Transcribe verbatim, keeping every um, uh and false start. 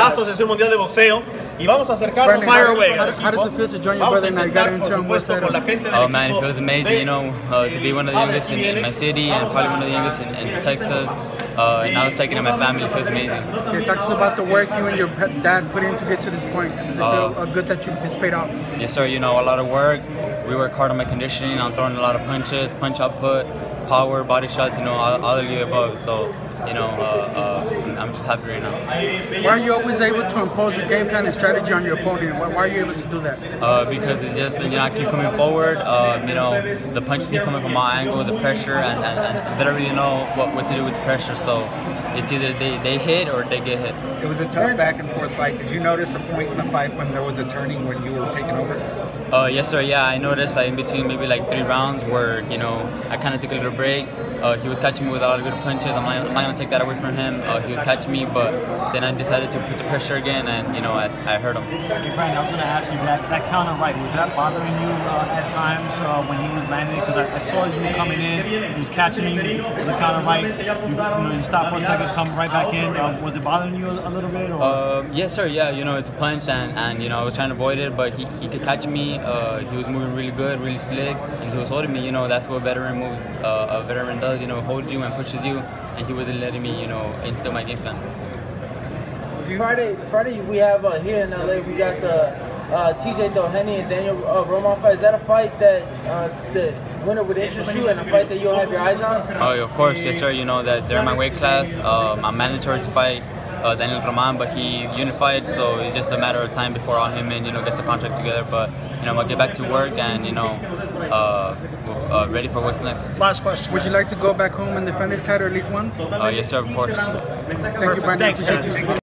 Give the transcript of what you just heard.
Asociación Mundial de Boxeo. Y vamos a acercarnos Fire away. How, how does it feel to join your brother and I got into him with con la gente del Oh man, it feels amazing, you know, uh, to be one of the youngest in, in my city and probably one of the youngest in, in Texas. Uh, and now second in my family, it feels amazing. Okay, talk to us about the work you and your dad put in to get to this point. Does it feel uh, good that you, it's paid off? Yes sir, you know, a lot of work. We work hard on my conditioning, on throwing a lot of punches, punch output, power, body shots, you know, all, all of the above. So, you know, uh, uh, I'm just happy right now. Why are you always able to impose your game plan and strategy on your opponent? Why, why are you able to do that? Uh, because it's just, you know, I keep coming forward. Um, you know, the punches keep coming from my angle, the pressure, and, and, and they don't really know what, what to do with the pressure. So it's either they, they hit or they get hit. It was a tough back and forth fight. Did you notice a point in the fight when there was a turning when you were taking over? Uh, yes sir, yeah, I noticed like in between maybe like three rounds where, you know, I kind of took a little break. Uh, he was catching me with a lot of good punches. I'm not, I'm not going to take that away from him. Uh, he was catching me, but then I decided to put the pressure again, and, you know, I, I hurt him. Hey Brandon, I was going to ask you, that, that counter right, was that bothering you uh, at times uh, when he was landing it? Because I, I saw you coming in, he was catching you with the counter right. You, you know, you stopped for a second, come right back in. Uh, was it bothering you a, a little bit? Or? Uh, yes sir, yeah, you know, it's a punch, and, and you know, I was trying to avoid it, but he, he could catch me. Uh, he was moving really good, really slick, and he was holding me. You know, that's what veteran moves, uh, a veteran does, you know, hold you and pushes you, and he wasn't letting me, you know, instill my game plan. Friday, Friday we have uh, here in L A, we got the uh, T J Doheny and Daniel uh, Roman fight. Is that a fight that uh, the winner would interest you and a fight that you'll have your eyes on? Oh, of course, yes sir, you know that they're in my weight class. Um, I'm mandatory to fight uh, Daniel Roman, but he unified, so it's just a matter of time before all him and, you know, gets the contract together. But, you know, I'm going to get back to work and, you know, uh, uh, ready for what's next. Last question. Would you like to go back home and defend this title at least once? Uh, yes sir, of course. Thank you, Brandon. Thanks, guys.